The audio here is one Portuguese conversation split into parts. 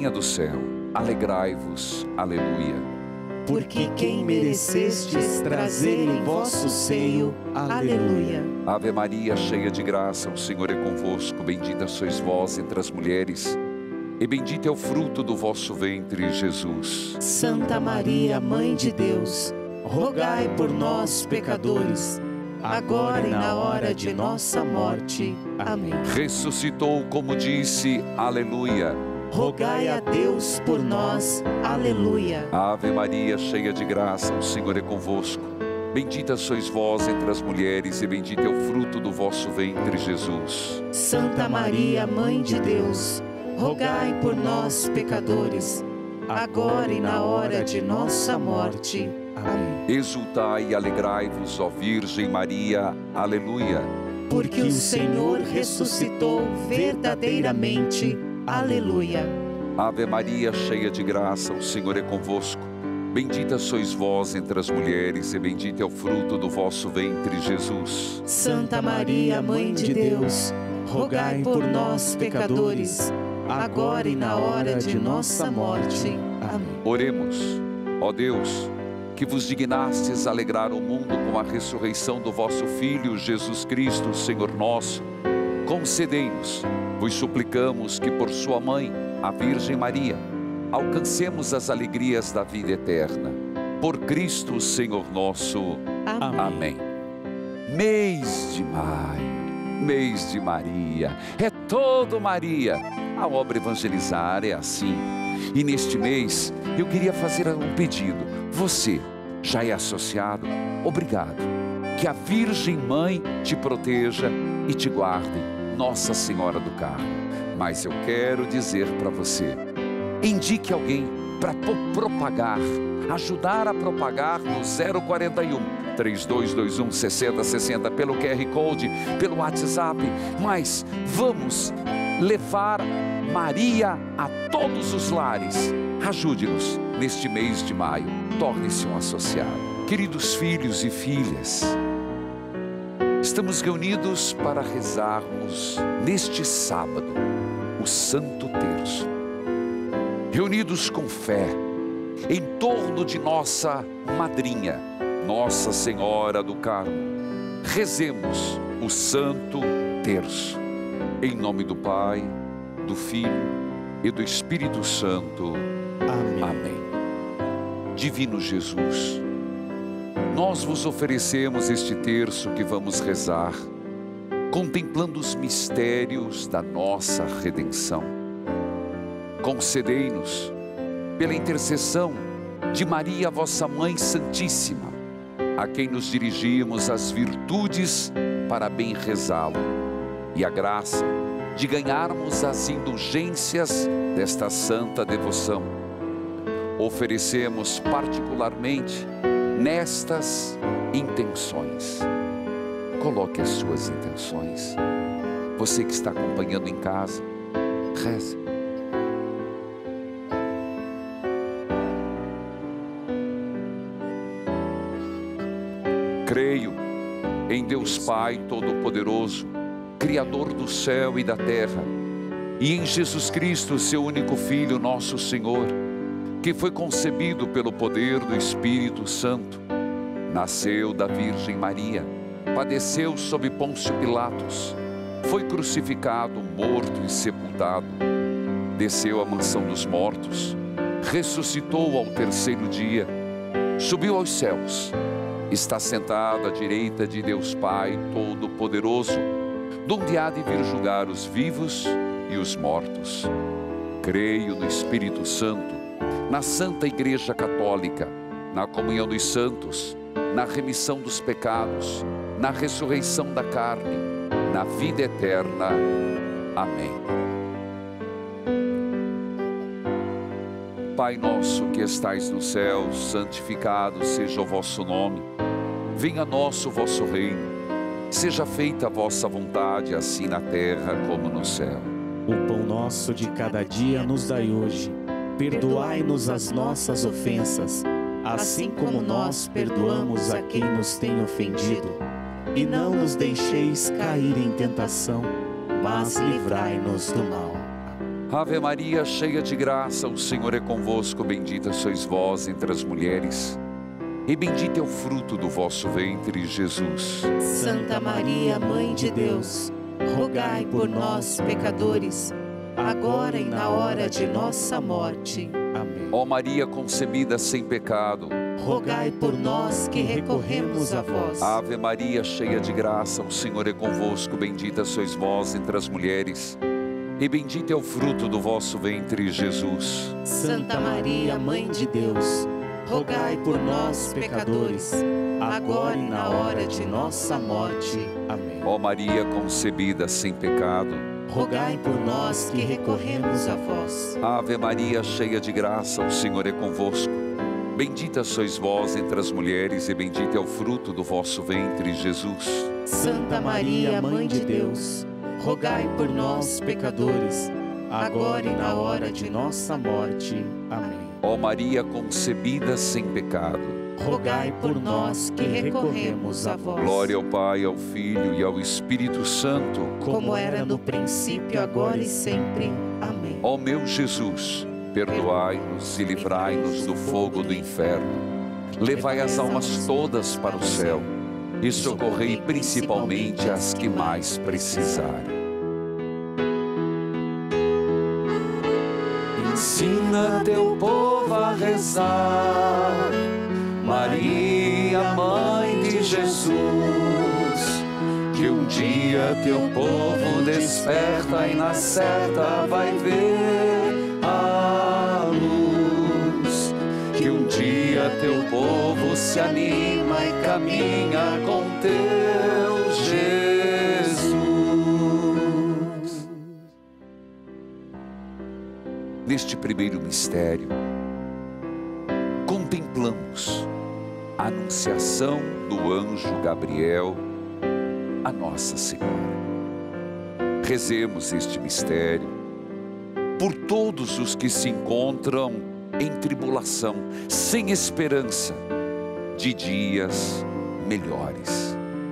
Rainha do céu, alegrai-vos, aleluia. Porque quem merecestes trazer em vosso seio, aleluia. Ave Maria, cheia de graça, o Senhor é convosco. Bendita sois vós entre as mulheres, e bendito é o fruto do vosso ventre, Jesus. Santa Maria, Mãe de Deus, rogai por nós, pecadores, agora e na hora de nossa morte. Amém. Ressuscitou, como disse, aleluia. Rogai a Deus por nós, aleluia. Ave Maria, cheia de graça, o Senhor é convosco. Bendita sois vós entre as mulheres, e bendito é o fruto do vosso ventre, Jesus. Santa Maria, Mãe de Deus, rogai por nós, pecadores, agora e na hora de nossa morte. Amém. Exultai e alegrai-vos, ó Virgem Maria, aleluia. Porque o Senhor ressuscitou verdadeiramente, aleluia. Ave Maria, cheia de graça, o Senhor é convosco. Bendita sois vós entre as mulheres, e bendito é o fruto do vosso ventre, Jesus. Santa Maria, Mãe de Deus, rogai por nós, pecadores, agora e na hora de nossa morte. Amém. Oremos. Ó Deus, que vos dignastes alegrar o mundo com a ressurreição do vosso Filho, Jesus Cristo, Senhor nosso, concedei-nos, vos suplicamos, que por sua mãe, a Virgem Maria, alcancemos as alegrias da vida eterna. Por Cristo, Senhor nosso. Amém. Amém. Mês de maio, mês de Maria, é todo Maria. A obra Evangelizar é assim. E neste mês, eu queria fazer um pedido. Você já é associado? Obrigado. Que a Virgem Mãe te proteja e te guarde, Nossa Senhora do Carmo. Mas eu quero dizer para você, indique alguém para propagar, ajudar a propagar no 041 3221 6060 pelo QR Code, pelo WhatsApp. Mas vamos levar Maria a todos os lares. Ajude-nos neste mês de maio. Torne-se um associado. Queridos filhos e filhas, estamos reunidos para rezarmos neste sábado o Santo Terço. Reunidos com fé, em torno de nossa madrinha, Nossa Senhora do Carmo. Rezemos o Santo Terço. Em nome do Pai, do Filho e do Espírito Santo. Amém. Amém. Divino Jesus, nós vos oferecemos este terço que vamos rezar, contemplando os mistérios da nossa redenção. Concedei-nos, pela intercessão de Maria, vossa Mãe Santíssima, a quem nos dirigimos as virtudes para bem rezá-lo, e a graça de ganharmos as indulgências desta santa devoção. Oferecemos particularmente nestas intenções. Coloque as suas intenções. Você que está acompanhando em casa, reze. Creio em Deus Pai Todo-Poderoso, Criador do céu e da terra, e em Jesus Cristo, seu único Filho, nosso Senhor, que foi concebido pelo poder do Espírito Santo, nasceu da Virgem Maria, padeceu sob Pôncio Pilatos, foi crucificado, morto e sepultado, desceu à mansão dos mortos, ressuscitou ao terceiro dia, subiu aos céus, está sentado à direita de Deus Pai Todo-Poderoso, donde há de vir julgar os vivos e os mortos. Creio no Espírito Santo, na Santa Igreja Católica, na comunhão dos santos, na remissão dos pecados, na ressurreição da carne, na vida eterna. Amém. Pai nosso que estais no céu, santificado seja o vosso nome. Venha a nós o vosso reino. Seja feita a vossa vontade, assim na terra como no céu. O pão nosso de cada dia nos dai hoje. Perdoai-nos as nossas ofensas, assim como nós perdoamos a quem nos tem ofendido. E não nos deixeis cair em tentação, mas livrai-nos do mal. Ave Maria, cheia de graça, o Senhor é convosco. Bendita sois vós entre as mulheres, e bendito é o fruto do vosso ventre, Jesus. Santa Maria, Mãe de Deus, rogai por nós, pecadores, agora e na hora de nossa morte. Amém. Ó Maria concebida sem pecado, Rogai por nós que recorremos a vós. Ave Maria, cheia de graça, o Senhor é convosco. Bendita sois vós entre as mulheres, e bendito é o fruto do vosso ventre, Jesus. Santa Maria, Mãe de Deus, rogai por nós, pecadores, agora e na hora de nossa morte. Amém. Ó Maria concebida sem pecado, Rogai por nós que recorremos a vós. Ave Maria, cheia de graça, o Senhor é convosco. Bendita sois vós entre as mulheres, e bendito é o fruto do vosso ventre, Jesus. Santa Maria, Mãe de Deus, rogai por nós, pecadores, agora e na hora de nossa morte. Amém. Ó Maria concebida sem pecado, rogai por nós que recorremos a vós. glória ao Pai, ao Filho e ao Espírito Santo. Como era no princípio, agora e sempre. Amém. Ó meu Jesus, perdoai-nos e livrai-nos do fogo do inferno. Levai as almas todas para o céu e socorrei principalmente as que mais precisarem. Ensina teu povo a rezar, Maria, Mãe de Jesus, que um dia teu povo desperta e na certa vai ver a luz. Que um dia teu povo se anima e caminha com teu Jesus. Neste primeiro mistério, contemplamos a anunciação do anjo Gabriel a Nossa Senhora. Rezemos este mistério por todos os que se encontram em tribulação, sem esperança de dias melhores.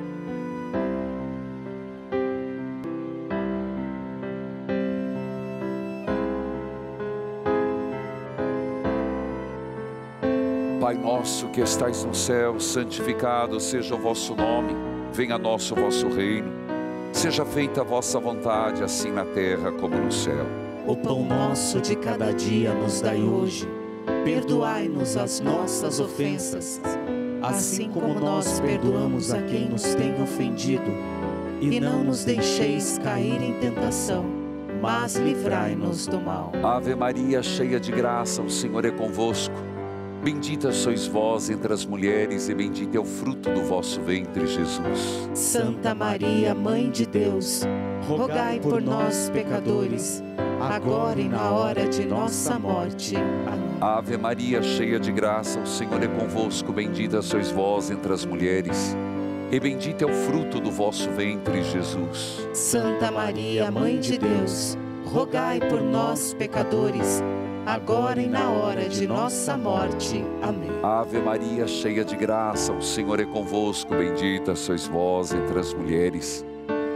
Pai nosso que estais no céu, santificado seja o vosso nome. Venha a nós o vosso reino. Seja feita a vossa vontade, assim na terra como no céu. O pão nosso de cada dia nos dai hoje. Perdoai-nos as nossas ofensas, assim como nós perdoamos a quem nos tem ofendido. E não nos deixeis cair em tentação, mas livrai-nos do mal. Ave Maria, cheia de graça, o Senhor é convosco. Bendita sois vós entre as mulheres, e bendito é o fruto do vosso ventre, Jesus. Santa Maria, Mãe de Deus, rogai por nós, pecadores, agora e na hora de nossa morte. Amém. Ave Maria, cheia de graça, o Senhor é convosco. Bendita sois vós entre as mulheres, e bendito é o fruto do vosso ventre, Jesus. Santa Maria, Mãe de Deus, rogai por nós, pecadores, agora e na hora de nossa morte. Amém. Ave Maria, cheia de graça, o Senhor é convosco. Bendita sois vós entre as mulheres,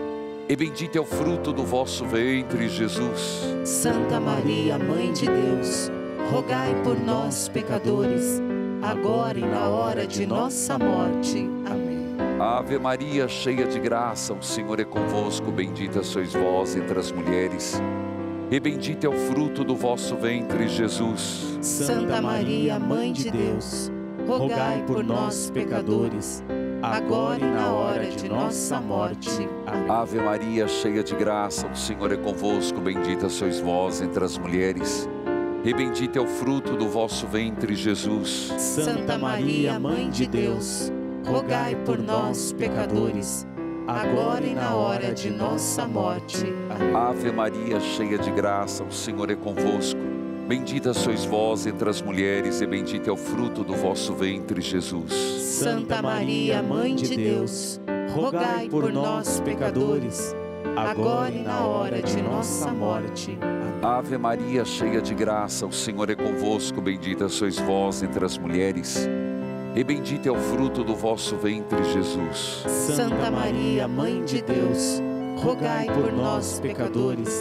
e bendito é o fruto do vosso ventre, Jesus. Santa Maria, Mãe de Deus, rogai por nós, pecadores, agora e na hora de nossa morte. Amém. Ave Maria, cheia de graça, o Senhor é convosco. Bendita sois vós entre as mulheres, e bendito é o fruto do vosso ventre, Jesus. Santa Maria, Mãe de Deus, rogai por nós, pecadores, agora e na hora de nossa morte. Amém. Ave Maria, cheia de graça, o Senhor é convosco. Bendita sois vós entre as mulheres, e bendito é o fruto do vosso ventre, Jesus. Santa Maria, Mãe de Deus, rogai por nós, pecadores, agora e na hora de nossa morte. Amém. Ave Maria, cheia de graça, o Senhor é convosco. Bendita sois vós entre as mulheres, e bendito é o fruto do vosso ventre, Jesus. Santa Maria, Mãe de Deus, rogai por nós, pecadores, agora e na hora de nossa morte. Amém. Ave Maria, cheia de graça, o Senhor é convosco. Bendita sois vós entre as mulheres, e bendito é o fruto do vosso ventre, Jesus. Santa Maria, Mãe de Deus, rogai por nós, pecadores,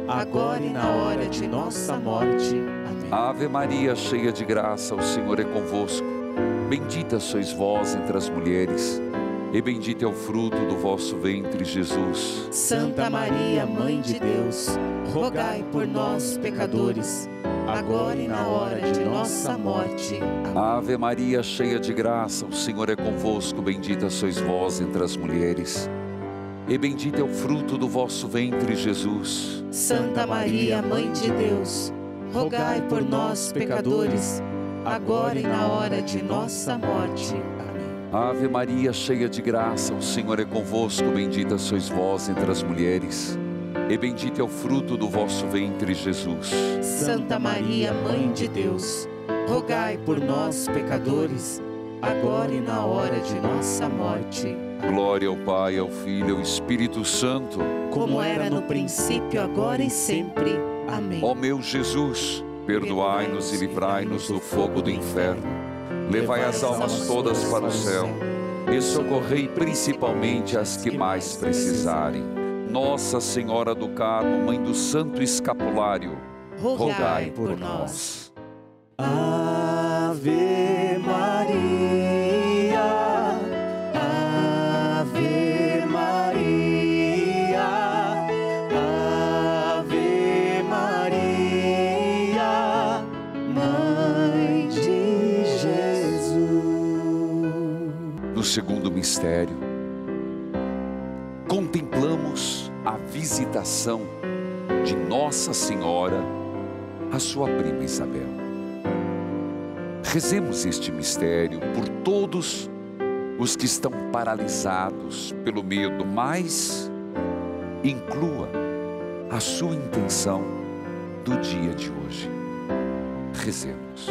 agora e na hora de nossa morte. Amém. Ave Maria, cheia de graça, o Senhor é convosco. Bendita sois vós entre as mulheres, e bendito é o fruto do vosso ventre, Jesus. Santa Maria, Mãe de Deus, rogai por nós, pecadores, agora e na hora de nossa morte. Amém. Ave Maria, cheia de graça, o Senhor é convosco. Bendita sois vós entre as mulheres, e bendito é o fruto do vosso ventre, Jesus. Santa Maria, Mãe de Deus, rogai por nós, pecadores, agora e na hora de nossa morte. Amém. Ave Maria, cheia de graça, o Senhor é convosco. Bendita sois vós entre as mulheres, e bendito é o fruto do vosso ventre, Jesus. Santa Maria, Mãe de Deus, rogai por nós, pecadores, agora e na hora de nossa morte. Glória ao Pai, ao Filho e ao Espírito Santo, como era no princípio, agora e sempre. Amém. Ó meu Jesus, perdoai-nos e livrai-nos do fogo do inferno. Levai as almas todas para o céu e socorrei principalmente as que mais precisarem. Nossa Senhora do Carmo, Mãe do Santo Escapulário, rogai por nós. Ave Maria, Ave Maria, Ave Maria, Mãe de Jesus. No segundo mistério, contemplamos a visitação de Nossa Senhora à sua prima Isabel. Rezemos este mistério por todos os que estão paralisados pelo medo, mas inclua a sua intenção do dia de hoje. Rezemos.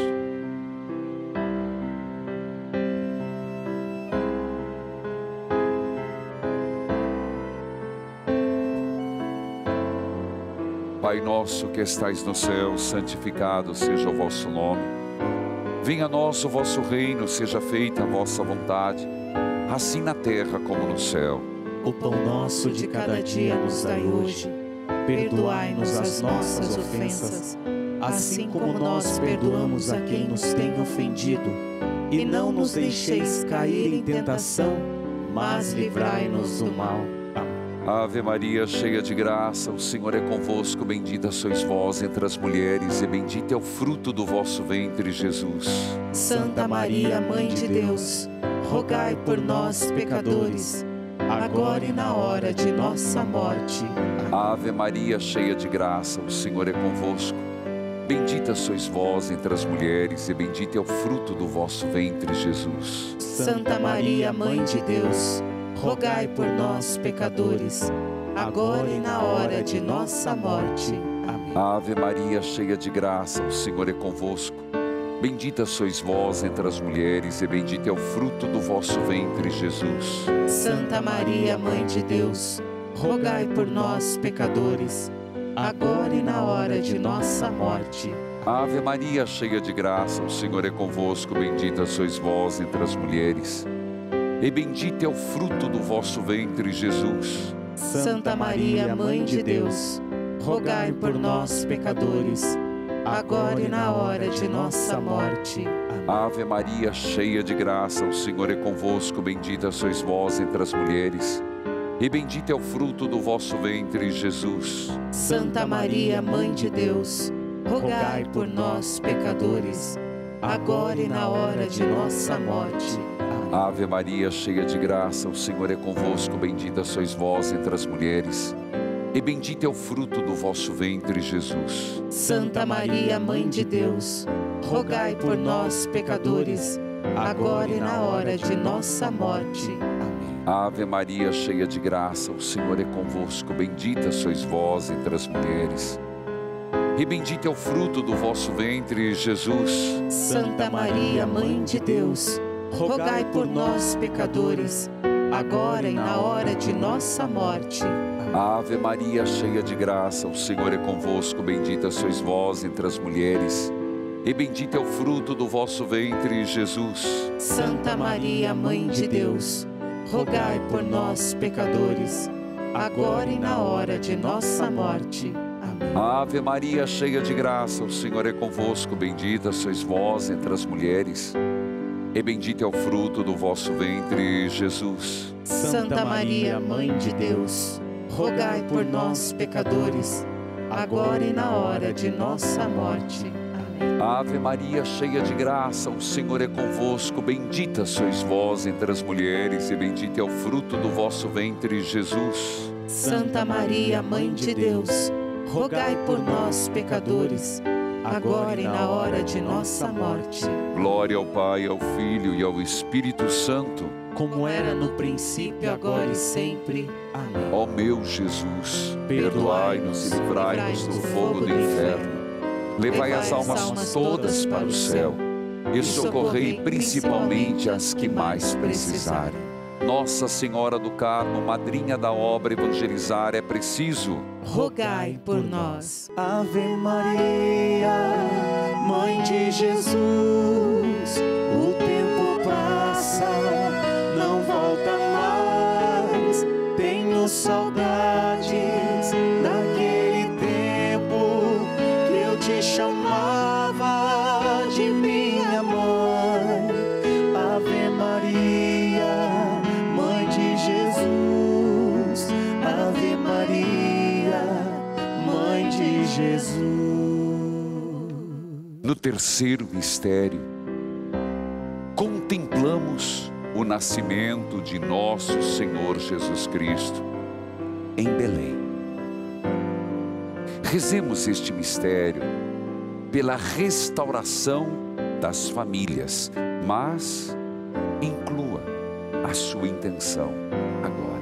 Pai nosso que estais no céu, santificado seja o vosso nome. Venha a nós o vosso reino, seja feita a vossa vontade, assim na terra como no céu. O pão nosso de cada dia nos dai hoje. Perdoai-nos as nossas ofensas, assim como nós perdoamos a quem nos tem ofendido. E não nos deixeis cair em tentação, mas livrai-nos do mal. Ave Maria, cheia de graça, o Senhor é convosco. Bendita sois vós entre as mulheres, e bendito é o fruto do vosso ventre, Jesus. Santa Maria, Mãe de Deus, rogai por nós, pecadores, agora e na hora de nossa morte. Amém. Ave Maria, cheia de graça, o Senhor é convosco. Bendita sois vós entre as mulheres, e bendito é o fruto do vosso ventre, Jesus. Santa Maria, Mãe de Deus, rogai por nós, pecadores, agora e na hora de nossa morte. Amém. Ave Maria, cheia de graça, o Senhor é convosco. Bendita sois vós entre as mulheres, e bendito é o fruto do vosso ventre, Jesus. Santa Maria, Mãe de Deus, rogai por nós, pecadores, agora e na hora de nossa morte. Ave Maria, cheia de graça, o Senhor é convosco. Bendita sois vós entre as mulheres, e bendito é o fruto do vosso ventre, Jesus. Santa Maria, Mãe de Deus, rogai por nós, pecadores, agora e na hora de nossa morte. Amém. Ave Maria, cheia de graça, o Senhor é convosco. Bendita sois vós entre as mulheres, e bendito é o fruto do vosso ventre, Jesus. Santa Maria, Mãe de Deus, rogai por nós, pecadores, agora e na hora de nossa morte. Ave Maria, cheia de graça, o Senhor é convosco. Bendita sois vós entre as mulheres, e bendito é o fruto do vosso ventre, Jesus. Santa Maria, Mãe de Deus, rogai por nós, pecadores, agora e na hora de nossa morte. Amém. Ave Maria, cheia de graça, o Senhor é convosco. Bendita sois vós entre as mulheres, e bendito é o fruto do vosso ventre, Jesus. Santa Maria, Mãe de Deus, rogai por nós, pecadores, agora e na hora de nossa morte. Ave Maria, cheia de graça, o Senhor é convosco. Bendita sois vós entre as mulheres, e bendito é o fruto do vosso ventre, Jesus. Santa Maria, Mãe de Deus, rogai por nós, pecadores, agora e na hora de nossa morte. Amém. Amém. Ave Maria, cheia de graça, o Senhor é convosco. Bendita sois vós entre as mulheres, e bendito é o fruto do vosso ventre, Jesus. Santa Maria, Mãe de Deus, rogai por nós, pecadores, agora e na hora de nossa morte. Amém. Ave Maria, cheia de graça, o Senhor é convosco. Bendita sois vós entre as mulheres, e bendito é o fruto do vosso ventre, Jesus. Santa Maria, Mãe de Deus, rogai por nós, pecadores, agora e na hora de nossa morte. Glória ao Pai, ao Filho e ao Espírito Santo, como era no princípio, agora e sempre. Amém. Ó meu Jesus, perdoai-nos e livrai-nos do fogo do inferno. Levai as almas todas para o céu e socorrei principalmente as que mais precisarem. Nossa Senhora do Carmo, madrinha da obra Evangelizar, é preciso, rogai por nós. Ave Maria, Mãe de Jesus, o tempo passa, não volta mais. Tenho saudades daquele tempo que eu te chamava de minha mãe. Ave Maria, Mãe de Jesus, Ave Maria, Mãe de Jesus. no terceiro mistério, contemplamos o nascimento de nosso Senhor Jesus Cristo em Belém. Rezemos este mistério pela restauração das famílias, mas inclua a sua intenção agora.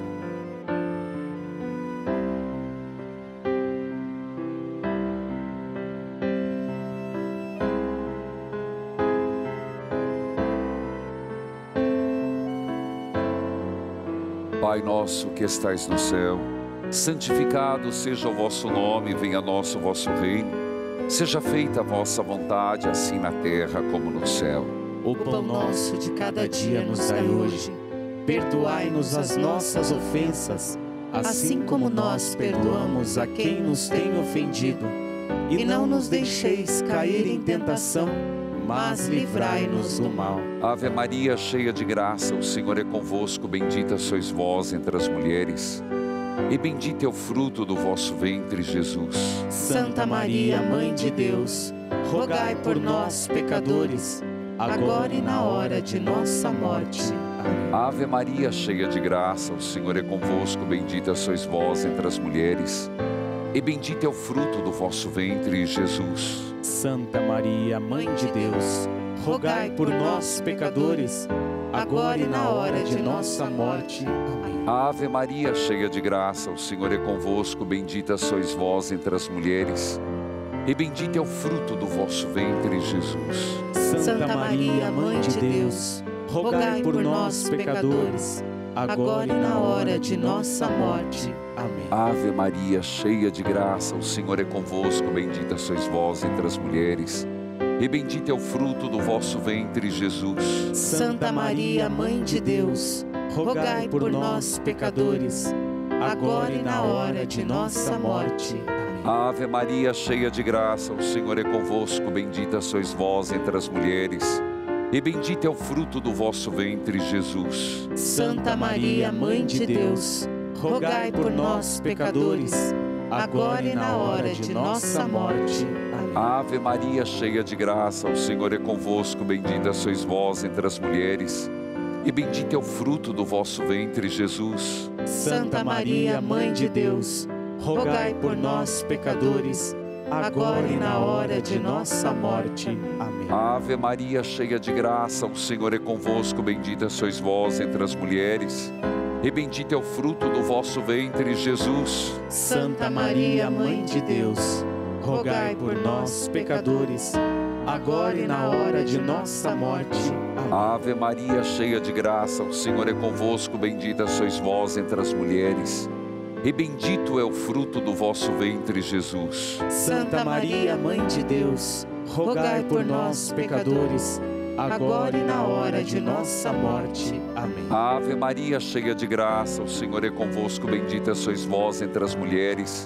Pai nosso que estais no céu, santificado seja o vosso nome, venha a nós o vosso reino. Seja feita a vossa vontade, assim na terra como no céu. O pão nosso de cada dia nos dai hoje. Perdoai-nos as nossas ofensas, assim como nós perdoamos a quem nos tem ofendido. E não nos deixeis cair em tentação, mas livrai-nos do mal. Ave Maria, cheia de graça, o Senhor é convosco. Bendita sois vós entre as mulheres, e bendito é o fruto do vosso ventre, Jesus. Santa Maria, Mãe de Deus, rogai por nós, pecadores, agora e na hora de nossa morte. Amém. Ave Maria, cheia de graça, o Senhor é convosco. Bendita sois vós entre as mulheres, e bendito é o fruto do vosso ventre, Jesus. Santa Maria, Mãe de Deus, rogai por nós, pecadores, agora e na hora de nossa morte. Amém. Ave Maria, cheia de graça, o Senhor é convosco. Bendita sois vós entre as mulheres, e bendito é o fruto do vosso ventre, Jesus. Santa Maria, Mãe de Deus, rogai por nós, pecadores, agora e na hora de nossa morte. Amém. Ave Maria, cheia de graça, o Senhor é convosco. Bendita sois vós entre as mulheres, e bendito é o fruto do vosso ventre, Jesus. Santa Maria, Mãe de Deus, rogai por nós, pecadores, agora e na hora de nossa morte. Amém. Ave Maria, cheia de graça, o Senhor é convosco. Bendita sois vós entre as mulheres, e bendito é o fruto do vosso ventre, Jesus. Santa Maria, Mãe de Deus, rogai por nós, pecadores, agora e na hora de nossa morte. Amém. Ave Maria, cheia de graça, o Senhor é convosco. Bendita sois vós entre as mulheres, e bendito é o fruto do vosso ventre, Jesus. Santa Maria, Mãe de Deus, rogai por nós, pecadores, agora e na hora de nossa morte. Amém. Ave Maria, cheia de graça, o Senhor é convosco. Bendita sois vós entre as mulheres, e bendito é o fruto do vosso ventre, Jesus. Santa Maria, Mãe de Deus, rogai por nós, pecadores, agora e na hora de nossa morte. Amém. Ave Maria, cheia de graça, o Senhor é convosco. Bendita sois vós entre as mulheres, e bendito é o fruto do vosso ventre, Jesus. Santa Maria, Mãe de Deus, rogai por nós, pecadores, agora e na hora de nossa morte. Amém. Ave Maria, cheia de graça, o Senhor é convosco. Bendita sois vós entre as mulheres,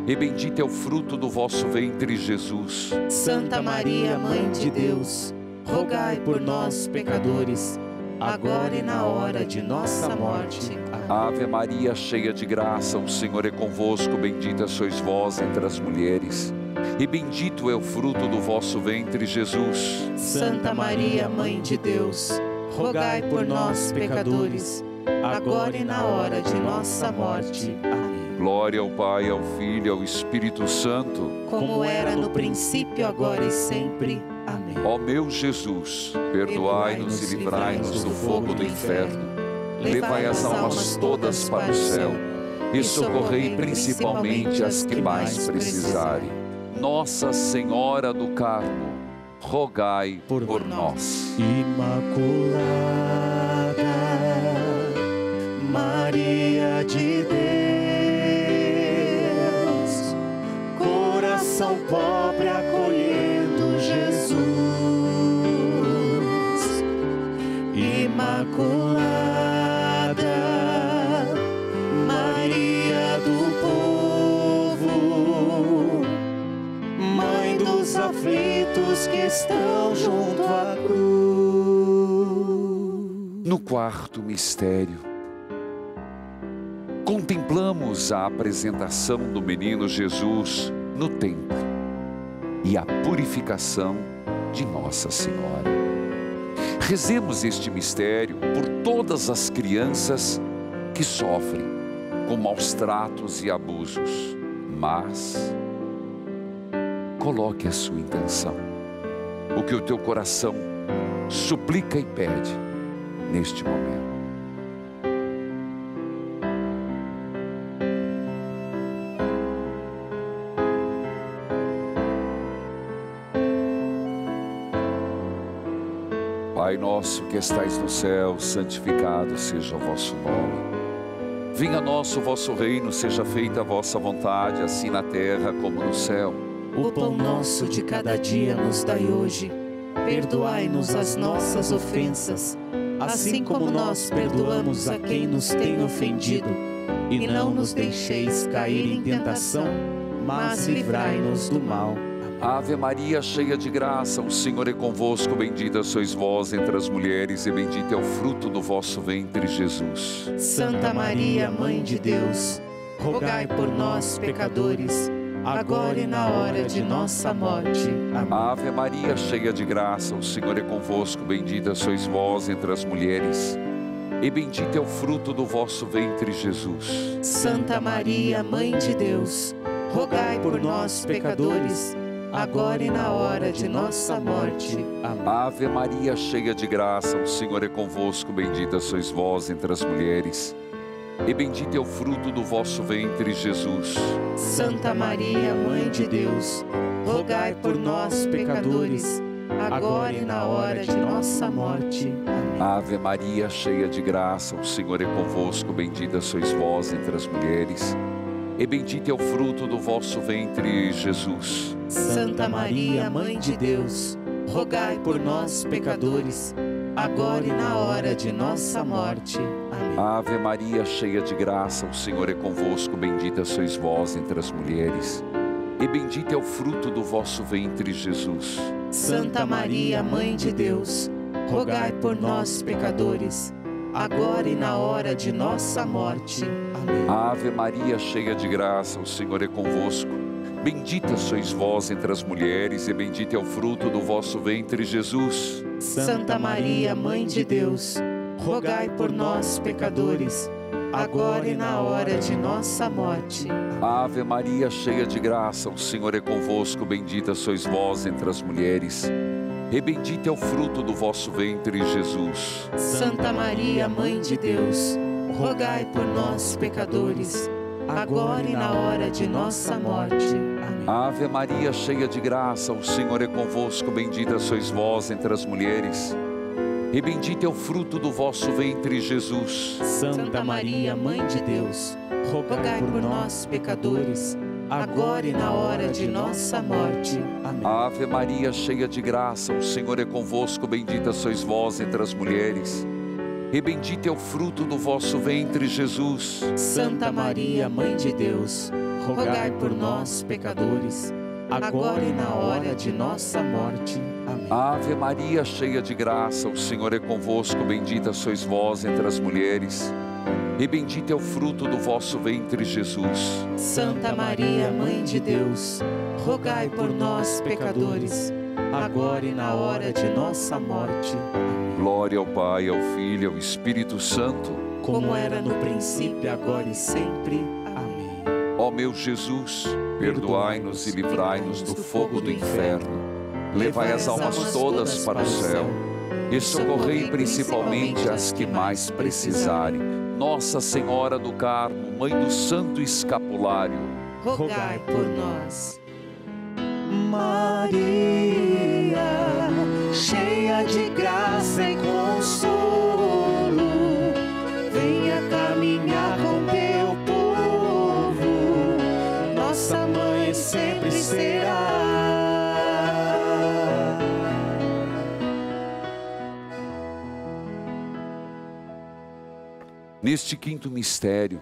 e bendito é o fruto do vosso ventre, Jesus. Santa Maria, Mãe de Deus, rogai por nós, pecadores, agora e na hora de nossa morte. Amém. Ave Maria, cheia de graça, o Senhor é convosco, bendita sois vós entre as mulheres, e bendito é o fruto do vosso ventre, Jesus. Santa Maria, Mãe de Deus, rogai por nós, pecadores, agora e na hora de nossa morte. Amém. Glória ao Pai, ao Filho e ao Espírito Santo, como era no princípio, agora e sempre. Amém. Ó meu Jesus, perdoai-nos e livrai-nos do fogo do inferno, levai as almas todas para o céu e socorrei principalmente as que mais precisarem. Nossa Senhora do Carmo, rogai por nós. Imaculada Maria de Deus, coração pobre acolhendo Jesus. Imaculada Maria do povo, Mãe dos aflitos que estão junto à cruz. No quarto mistério, contemplamos a apresentação do menino Jesus no templo e a purificação de Nossa Senhora. Rezemos este mistério por todas as crianças que sofrem com maus tratos e abusos, mas coloque a sua intenção, o que o teu coração suplica e pede neste momento. Pai nosso que estais no céu, santificado seja o vosso nome. Venha a nós o vosso reino, seja feita a vossa vontade, assim na terra como no céu. O pão nosso de cada dia nos dai hoje. Perdoai-nos as nossas ofensas, assim como nós perdoamos a quem nos tem ofendido. E não nos deixeis cair em tentação, mas livrai-nos do mal. Ave Maria, cheia de graça, o Senhor é convosco, bendita sois vós entre as mulheres, e bendito é o fruto do vosso ventre, Jesus. Santa Maria, Mãe de Deus, rogai por nós, pecadores, agora e na hora de nossa morte. Amém. Ave Maria, cheia de graça, o Senhor é convosco, bendita sois vós entre as mulheres, e bendito é o fruto do vosso ventre, Jesus. Santa Maria, Mãe de Deus, rogai por nós, pecadores, agora e na hora de nossa morte. Amém. Ave Maria, cheia de graça, o Senhor é convosco, bendita sois vós entre as mulheres, e bendito é o fruto do vosso ventre, Jesus. Santa Maria, Mãe de Deus, rogai por nós, pecadores, agora e na hora de nossa morte. Amém. Ave Maria, cheia de graça, o Senhor é convosco, bendita sois vós entre as mulheres, e bendito é o fruto do vosso ventre, Jesus. Santa Maria, Mãe de Deus, rogai por nós, pecadores, agora e na hora de nossa morte. Amém. Ave Maria, cheia de graça, o Senhor é convosco, bendita sois vós entre as mulheres, e bendito é o fruto do vosso ventre, Jesus. Santa Maria, Mãe de Deus, rogai por nós, pecadores, agora e na hora de nossa morte. Amém. Ave Maria, cheia de graça, o Senhor é convosco, bendita sois vós entre as mulheres, e bendito é o fruto do vosso ventre, Jesus. Santa Maria, Mãe de Deus, rogai por nós, pecadores, agora e na hora de nossa morte. Ave Maria, cheia de graça, o Senhor é convosco, bendita sois vós entre as mulheres, e bendito é o fruto do vosso ventre, Jesus. Santa Maria, Mãe de Deus, rogai por nós, pecadores, agora e na hora de nossa morte. Amém. Ave Maria, cheia de graça, o Senhor é convosco, bendita sois vós entre as mulheres, e bendito é o fruto do vosso ventre, Jesus. Santa Maria, Mãe de Deus, rogai por nós, pecadores, agora e na hora de nossa morte. Amém. Ave Maria, cheia de graça, o Senhor é convosco, bendita sois vós entre as mulheres, e bendito é o fruto do vosso ventre, Jesus. Santa Maria, Mãe de Deus, rogai por nós, pecadores, agora e na hora de nossa morte. Amém. Ave Maria, cheia de graça, o Senhor é convosco. Bendita sois vós entre as mulheres, e bendito é o fruto do vosso ventre, Jesus. Santa Maria, Mãe de Deus, rogai por nós, pecadores, agora e na hora de nossa morte. Amém. Glória ao Pai, ao Filho e ao Espírito Santo, como era no princípio, agora e sempre. Amém. Ó meu Jesus, perdoai-nos e livrai-nos do fogo do inferno. Levai as almas todas para o céu e socorrei principalmente as que mais precisarem. Nossa Senhora do Carmo, Mãe do Santo Escapulário, rogai por nós. Maria, cheia de graça e consolo, venha caminhar com teu povo, nossa mãe sempre será. Neste quinto mistério,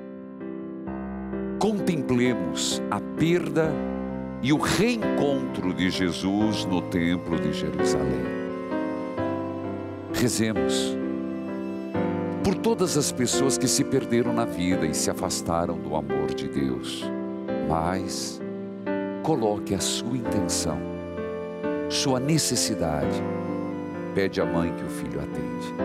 contemplemos a perda e o reencontro de Jesus no Templo de Jerusalém. Rezemos por todas as pessoas que se perderam na vida e se afastaram do amor de Deus. Mas coloque a sua intenção, sua necessidade. Pede à mãe que o filho atende.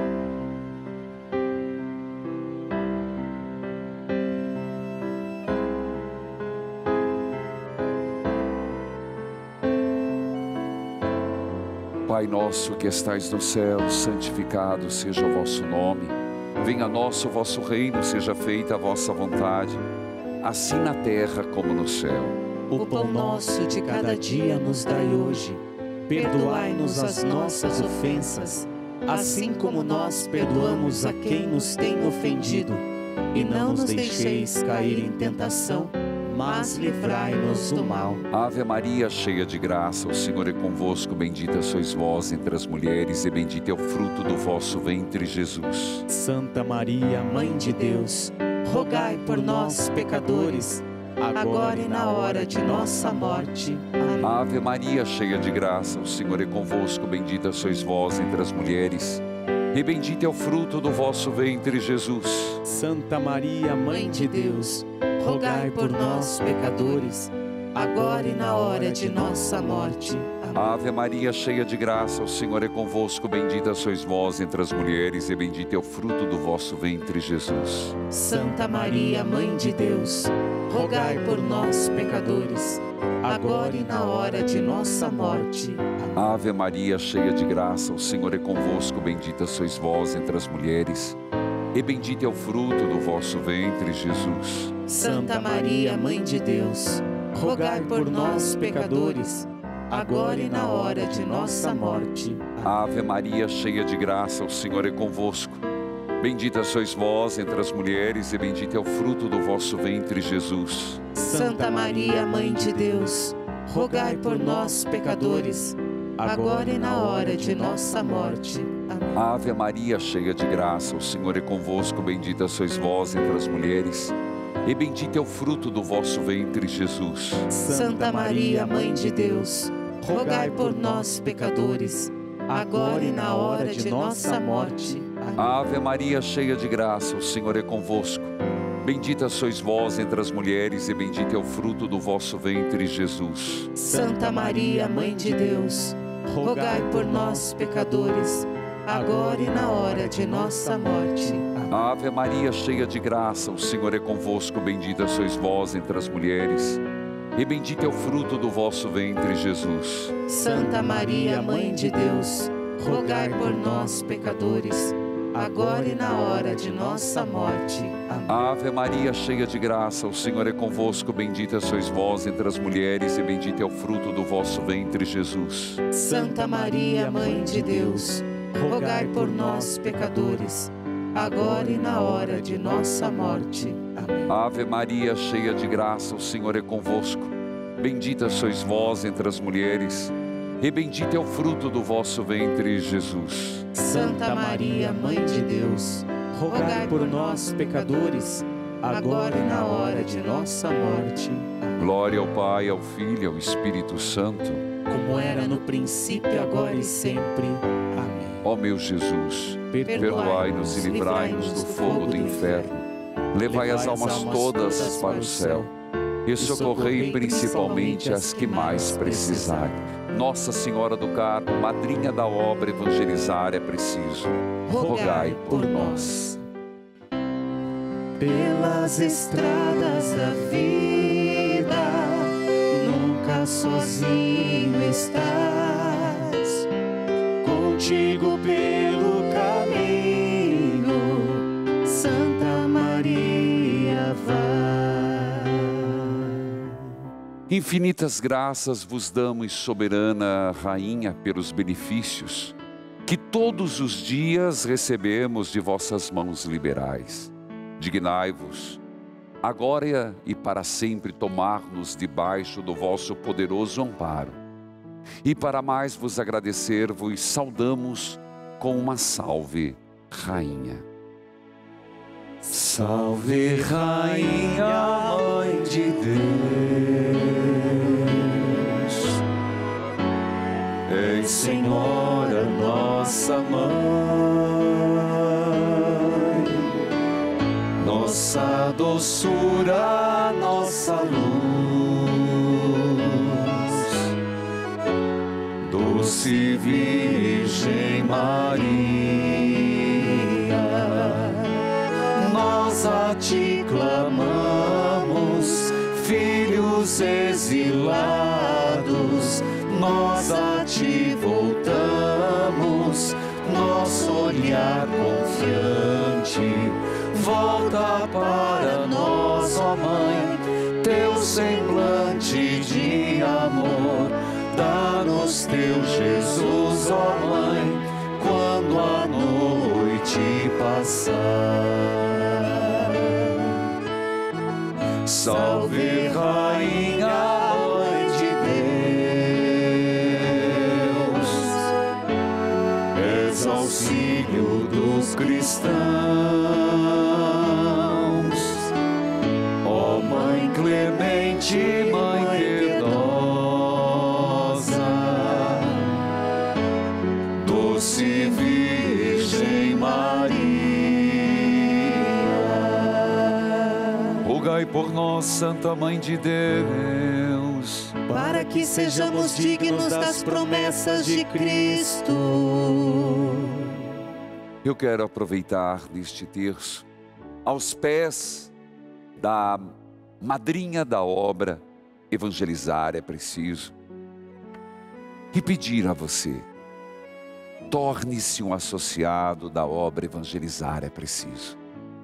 Pai nosso que estais no céu, santificado seja o vosso nome. Venha a nós o vosso reino, seja feita a vossa vontade, assim na terra como no céu. O pão nosso de cada dia nos dai hoje. Perdoai-nos as nossas ofensas, assim como nós perdoamos a quem nos tem ofendido. E não nos deixeis cair em tentação, mas livrai-nos do mal. Ave Maria, cheia de graça, o Senhor é convosco. Bendita sois vós entre as mulheres, e bendito é o fruto do vosso ventre, Jesus. Santa Maria, Mãe de Deus, rogai por nós, pecadores, agora e na hora de nossa morte. Amém. Ave Maria, cheia de graça, o Senhor é convosco. Bendita sois vós entre as mulheres, e bendito é o fruto do vosso ventre, Jesus. Santa Maria, Mãe de Deus, rogai por nós, pecadores, agora e na hora de nossa morte. Amém. Ave Maria, cheia de graça, o Senhor é convosco. Bendita sois vós entre as mulheres, e bendito é o fruto do vosso ventre, Jesus. Santa Maria, Mãe de Deus, rogai por nós, pecadores, agora e na hora de nossa morte. Amém. Ave Maria, cheia de graça, o Senhor é convosco. Bendita sois vós entre as mulheres, e bendito é o fruto do vosso ventre, Jesus. Santa Maria, Mãe de Deus, rogai por nós, pecadores, agora e na hora de nossa morte. Amém. Ave Maria, cheia de graça, o Senhor é convosco. Bendita sois vós entre as mulheres, e bendito é o fruto do vosso ventre, Jesus. Santa Maria, Mãe de Deus, rogai por nós, pecadores, agora e na hora de nossa morte. Amém. Ave Maria, cheia de graça, o Senhor é convosco. Bendita sois vós entre as mulheres, e bendito é o fruto do vosso ventre, Jesus. Santa Maria, Mãe de Deus, rogai por nós, pecadores, agora e na hora de nossa morte. Amém. Ave Maria, cheia de graça, o Senhor é convosco. Bendita sois vós entre as mulheres, e bendito é o fruto do vosso ventre, Jesus. Santa Maria, Mãe de Deus, rogai por nós, pecadores, agora e na hora de nossa morte. Amém. Ave Maria, cheia de graça, o Senhor é convosco. Bendita sois vós entre as mulheres, e bendito é o fruto do vosso ventre, Jesus. Santa Maria, Mãe de Deus, rogai por nós, pecadores, agora e na hora de nossa morte. Amém. Ave Maria, cheia de graça, o Senhor é convosco. Bendita sois vós entre as mulheres, e bendito é o fruto do vosso ventre, Jesus. Santa Maria, Mãe de Deus, rogai por nós, pecadores, agora e na hora de nossa morte. Amém. Ave Maria, cheia de graça, o Senhor é convosco. Bendita sois vós entre as mulheres, e bendito é o fruto do vosso ventre, Jesus. Santa Maria, Mãe de Deus, rogai por nós, pecadores, agora e na hora de nossa morte. Amém. Glória ao Pai, ao Filho e ao Espírito Santo, como era no princípio, agora e sempre. Amém. Ó meu Jesus, perdoai-nos e livrai-nos do fogo do inferno, levai as almas todas para o céu e socorrei principalmente as que mais precisarem. Nossa Senhora do Carmo, madrinha da obra Evangelizar é Preciso, rogai por nós. Pelas estradas da vida, nunca sozinho estás, contigo pelo caminho, Santa Maria vai. Infinitas graças vos damos, soberana Rainha, pelos benefícios que todos os dias recebemos de vossas mãos liberais. Dignai-vos, agora e para sempre, tomar-nos debaixo do vosso poderoso amparo. E para mais vos agradecer, vos saudamos com uma salve, Rainha. Salve, Rainha, Mãe de Deus, ei, Senhora, nossa Mãe, nossa doçura, nossa luz, doce Virgem Maria, nós a ti clamamos, filhos exilados, nós a ti voltamos, nosso olhar confiante. Volta para nós, ó Mãe, teu semblante de amor. Dá-nos teu Jesus, ó Mãe, quando a noite passar. Salve, Rainha, Mãe de Deus, és auxílio dos cristãos. Clemente, Mãe piedosa, doce Virgem Maria, rogai por nós, Santa Mãe de Deus, para que sejamos dignos das promessas de Cristo. Eu quero aproveitar neste terço, aos pés da madrinha da obra Evangelizar é Preciso, e pedir a você, torne-se um associado da obra Evangelizar é Preciso.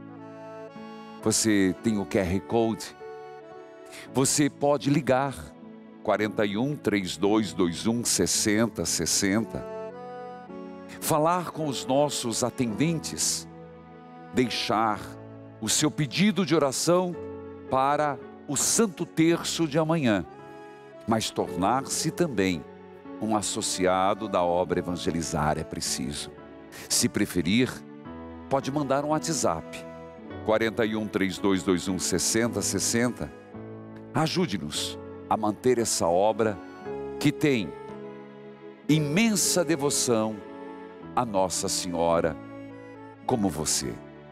Você tem o QR Code, você pode ligar 41 3221 6060, falar com os nossos atendentes, deixar o seu pedido de oração para o Santo Terço de amanhã, mas tornar-se também um associado da obra Evangelizar é Preciso. Se preferir, pode mandar um WhatsApp, 41 3221 6060. Ajude-nos a manter essa obra que tem imensa devoção a Nossa Senhora, como você.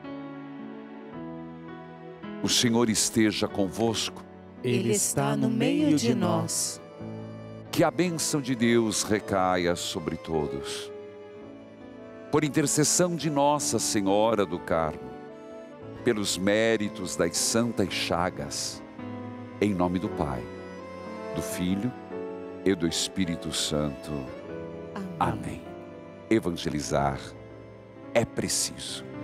O Senhor esteja convosco. Ele está no meio de nós. Que a bênção de Deus recaia sobre todos. Por intercessão de Nossa Senhora do Carmo, pelos méritos das santas chagas, em nome do Pai, do Filho e do Espírito Santo. Amém. Evangelizar é preciso.